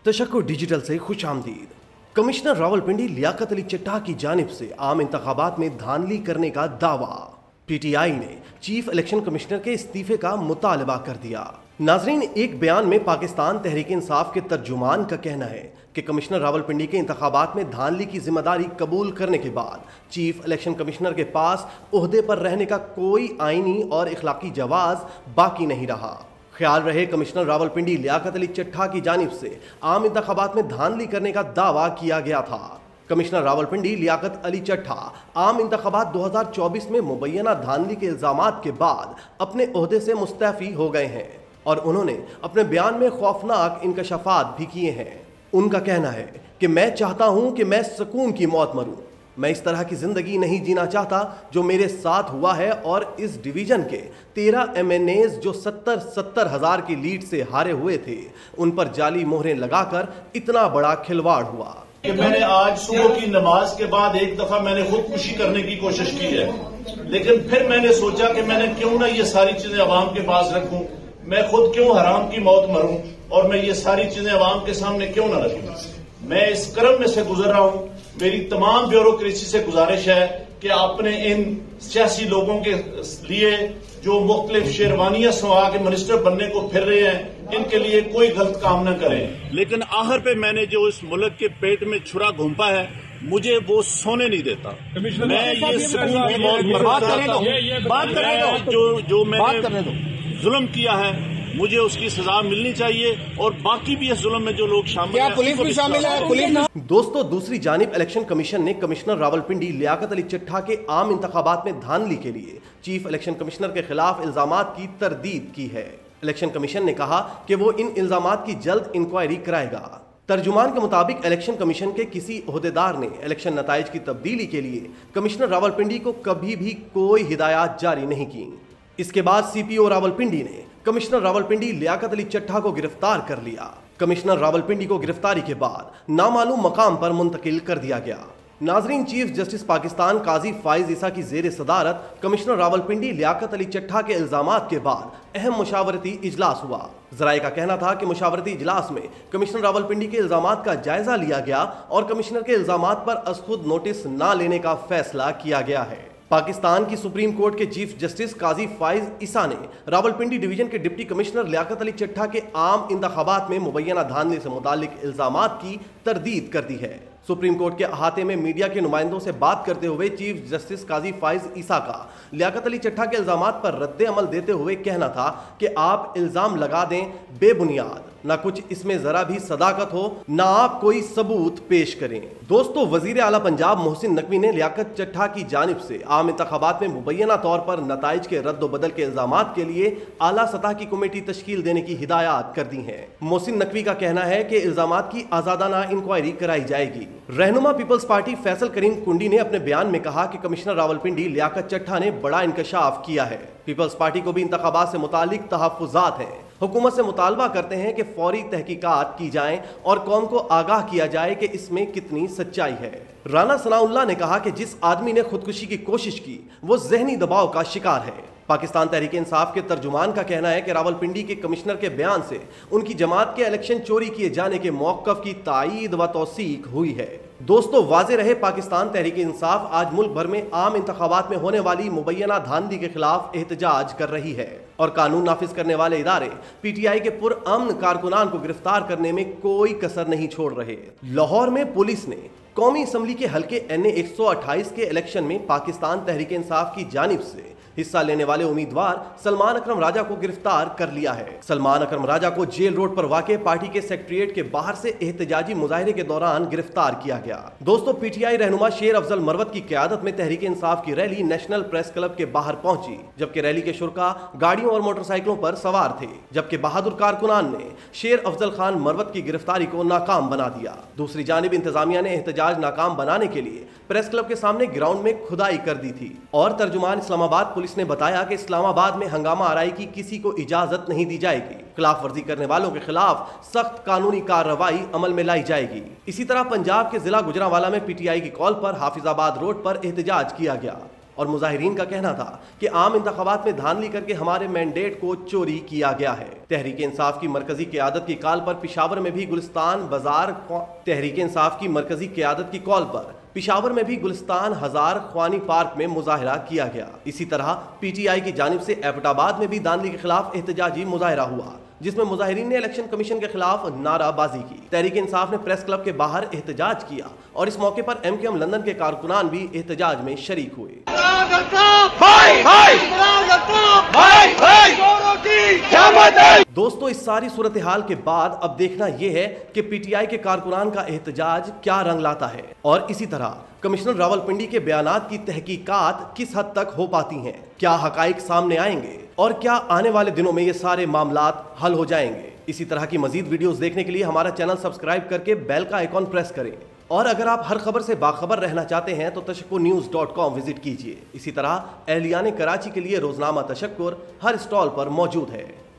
तशक्कुर digital से खुश आमदीद। कमिश्नर रावलपिंडी लियाकत अली चट्टा की जानिब से आम इंतखाबात में धांधली करने का दावा। पीटीआई ने चीफ इलेक्शन कमिश्नर के इस्तीफे का मुतालबा कर दिया। नाजरीन, एक बयान में पाकिस्तान तहरीक इंसाफ के तर्जुमान का कहना है कि कमिश्नर रावलपिंडी के इंतखाबात में धांधली की जिम्मेदारी कबूल करने के बाद चीफ इलेक्शन कमिश्नर के पास ओहदे पर रहने का कोई आईनी और इखलाकी जवाज बाकी नहीं रहा। ख्याल रहे कमिश्नर रावलपिंडी लियाकत अली चट्टा की जानिब से आम इंतखाबात में धांधली करने का दावा किया गया था। कमिश्नर रावलपिंडी लियाकत अली चट्टा आम इंतखाबात 2024 में मुबैना धांधली के इल्जामात के बाद अपने ओहदे से मुस्तैफी हो गए हैं और उन्होंने अपने बयान में खौफनाक इंकशाफात भी किए हैं। उनका कहना है कि मैं चाहता हूं कि मैं सुकून की मौत मरूं। मैं इस तरह की जिंदगी नहीं जीना चाहता जो मेरे साथ हुआ है और इस डिवीजन के 13 MNAs जो 70 हज़ार की लीड से हारे हुए थे, उन पर जाली मोहरें लगाकर इतना बड़ा खिलवाड़ हुआ कि मैंने आज सुबह की नमाज के बाद एक दफा मैंने खुदकुशी करने की कोशिश की है, लेकिन फिर मैंने सोचा कि मैंने क्यों ना ये सारी चीजें अवाम के पास रखूं, मैं खुद क्यों हराम की मौत मरूं और मैं ये सारी चीजें अवाम के सामने क्यों ना रखूं। मैं इस क्रम में से गुजर रहा हूं। मेरी तमाम ब्यूरोक्रेसी से गुजारिश है कि आपने इन सियासी लोगों के लिए जो मुख्तलिफ शेरवानियां सवा के मिनिस्टर बनने को फिर रहे हैं, इनके लिए कोई गलत काम न करें। लेकिन आखिर पे मैंने जो इस मुल्क के पेट में छुरा घूंपा है, मुझे वो सोने नहीं देता। मैं ये सुकून की मौत जो मैंने जुल्म किया है, मुझे उसकी सजा मिलनी चाहिए और बाकी भी इस जुल्म में जो लोग शामिल हैं, पुलिस भी शामिल है। दोस्तों, दूसरी जानिब इलेक्शन कमीशन ने कमिश्नर रावलपिंडी लियाकत अली चट्टा के आम इंतखाबात में धांधली के लिए चीफ इलेक्शन कमिश्नर के खिलाफ इल्जामात की तरदीद की है। इलेक्शन कमीशन ने कहा कि वो इन इल्जामात की जल्द इंक्वायरी कराएगा। तर्जुमान के मुताबिक इलेक्शन कमीशन के किसी ओहदेदार ने इलेक्शन नताइज की तब्दीली के लिए कमिश्नर रावलपिंडी को कभी भी कोई हिदायत जारी नहीं की। इसके बाद CPO रावलपिंडी ने कमिश्नर रावलपिंडी लियाकत अली चट्टा को गिरफ्तार कर लिया। कमिश्नर रावलपिंडी को गिरफ्तारी के बाद नामालूम मकाम पर मुंतकिल कर दिया गया। नाजरीन, चीफ जस्टिस पाकिस्तान काजी फाइज ईसा की जेर सदारत कमिश्नर रावलपिंडी लियाकत अली चट्टा के इल्जामात के बाद अहम मुशावरती इजलास हुआ। जराये का कहना था कि मुशावरती इजलास में कमिश्नर रावलपिंडी के इल्जामात का जायजा लिया गया और कमिश्नर के इल्जामात पर अज़खुद नोटिस न लेने का फैसला किया गया है। पाकिस्तान की सुप्रीम कोर्ट के चीफ जस्टिस काजी फाइज ईसा ने रावलपिंडी डिवीजन के डिप्टी कमिश्नर लियाकत अली चट्टा के आम इंतखाबात में मुबैना धांधली से मुतालिक इल्जामात की तरदीद कर दी है। सुप्रीम कोर्ट के अहाते में मीडिया के नुमाइंदों से बात करते हुए चीफ जस्टिस काजी फाइज ईसा का लियाकत अली चट्टा के इल्जामात पर रद्द अमल देते हुए कहना था कि आप इल्जाम लगा दें बेबुनियाद, ना कुछ इसमें जरा भी सदाकत हो, ना आप कोई सबूत पेश करें। दोस्तों, वजीर आला पंजाब मोहसिन नकवी ने लियाकत चट्टा की जानिब से आम इंतखाबात में मुबैना तौर पर नताइज के रद्द बदल के इल्जामात के लिए आला सतह की कमेटी तश्कील देने की हिदायत कर दी है। मोहसिन नकवी का कहना है कि इल्जामात की आजादाना इंक्वायरी कराई जाएगी। रहनुमा पीपल्स पार्टी फैसल करीम कुंडी ने अपने बयान में कहा कि कमिश्नर रावलपिंडी लियाकत चट्टा ने बड़ा इंकशाफ किया है। पीपल्स पार्टी को भी इंतखाबात से मुतालिक तहफ्फुज़ात हैं। हुकूमत से मुतालबा करते हैं कि फौरी तहकीकात की जाएं और कौम को आगाह किया जाए कि इसमें कितनी सच्चाई है। राना सनाउल्लाह ने कहा कि जिस आदमी ने खुदकुशी की कोशिश की वो जहनी दबाव का शिकार है। पाकिस्तान तहरीक इंसाफ के तर्जुमान का कहना है कि रावलपिंडी के कमिश्नर के बयान से उनकी जमात के इलेक्शन चोरी किए जाने के मौक़िफ़ की तायीद व तौसीक हुई है। दोस्तों, वाज़े रहे पाकिस्तान तहरीक इंसाफ आज मुल्क भर में आम इंतखाबात में होने वाली मुबैना धांधली के खिलाफ एहतजाज कर रही है और कानून नाफिज करने वाले इदारे PTI के पुरअमन कारकुनान को गिरफ्तार करने में कोई कसर नहीं छोड़ रहे। लाहौर में पुलिस ने कौमी असम्बली के हल्के NA 128 के इलेक्शन में पाकिस्तान तहरीक इंसाफ की जानिब से हिस्सा लेने वाले उम्मीदवार सलमान अकरम राजा को गिरफ्तार कर लिया है। सलमान अकरम राजा को जेल रोड पर वाक़े पार्टी के सेक्रेटेरिएट के बाहर से एहतजाजी मुजाहरे के दौरान गिरफ्तार किया गया। दोस्तों, PTI रहनुमा शेर अफजल मरवत की क़यादत में तहरीक इंसाफ की रैली नेशनल प्रेस क्लब के बाहर पहुंची, जबकि रैली के शुरका गाड़ियों और मोटरसाइकिलों पर सवार थे, जबकि बहादुर कारकुनान ने शेर अफजल खान मरवत की गिरफ्तारी को नाकाम बना दिया। दूसरी जानिब इंतजामिया ने एहतजाज नाकाम बनाने के लिए प्रेस क्लब के सामने ग्राउंड में खुदाई कर दी थी और तर्जुमान इस्लामाबाद पुलिस ने बताया कि इस्लामाबाद में हंगामा आराई की किसी को इजाजत नहीं दी जाएगी। खिलाफ वर्जी करने वालों के खिलाफ सख्त कानूनी कार्रवाई अमल में लाई जाएगी। इसी तरह पंजाब के जिला गुजरांवाला में PTI की कॉल पर हाफिजाबाद रोड पर एहतजाज किया गया और मुजाहिरीन का कहना था कि आम इंतखाबात में धांधली करके हमारे मैंडेट को चोरी किया गया है। तहरीक इंसाफ की मरकजी क़यादत की कॉल पर पिशावर में भी गुलिस्तान हजार ख्वानी पार्क में मुजाहिरा किया गया। इसी तरह पीटीआई की जानिब से एबटाबाद में भी धांधली के खिलाफ एहतजाजी मुजाहिरा हुआ, जिसमें मुजाहिरीन ने इलेक्शन कमीशन के खिलाफ नाराबाजी की। तहरीक इंसाफ ने प्रेस क्लब के बाहर एहतजाज किया और इस मौके पर MKM लंदन के कारकुनान भी एहतजाज में शरीक हुए। दोस्तों, इस सारी सूरत हाल के बाद अब देखना यह है कि पीटीआई के कारकुनान का एहतजाज क्या रंग लाता है और इसी तरह कमिश्नर रावलपिंडी के बयानात की तहकीकात किस हद तक हो पाती हैं। क्या हकाइक सामने आएंगे और क्या आने वाले दिनों में ये सारे मामलात हल हो जाएंगे। इसी तरह की मजीद वीडियोस देखने के लिए हमारा चैनल सब्सक्राइब करके बेल का आइकॉन प्रेस करें और अगर आप हर खबर से बाखबर रहना चाहते हैं तो tashakkurnews.com विजिट कीजिए। इसी तरह एहलियान कराची के लिए रोजनामा तशक्कुर हर स्टॉल पर मौजूद है।